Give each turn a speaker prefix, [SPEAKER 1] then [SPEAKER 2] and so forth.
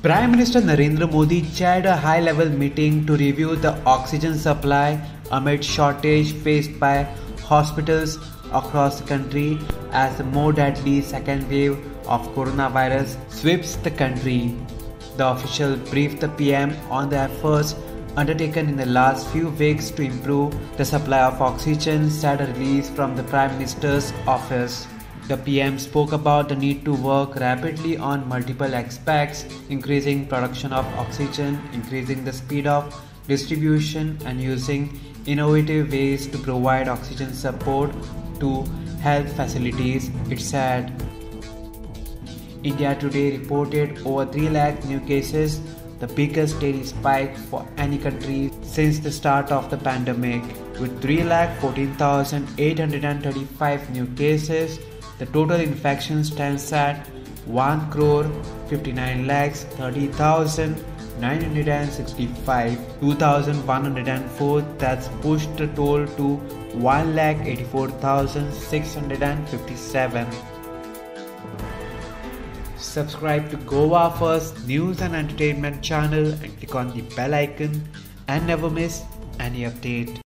[SPEAKER 1] Prime Minister Narendra Modi chaired a high-level meeting to review the oxygen supply amid shortage faced by hospitals across the country as the more deadly second wave of coronavirus sweeps the country. The official briefed the PM on the efforts undertaken in the last few weeks to improve the supply of oxygen, said a release from the Prime Minister's office. The PM spoke about the need to work rapidly on multiple aspects, increasing production of oxygen, increasing the speed of distribution, and using innovative ways to provide oxygen support to health facilities, it said. India today reported over 3 lakh new cases, the biggest daily spike for any country since the start of the pandemic. With 3,14,835 new cases, the total infection stands at 1,59,30,965, 2,104. That's pushed the toll to 1,84,657. Subscribe to Goa First News and Entertainment channel and click on the bell icon and never miss any update.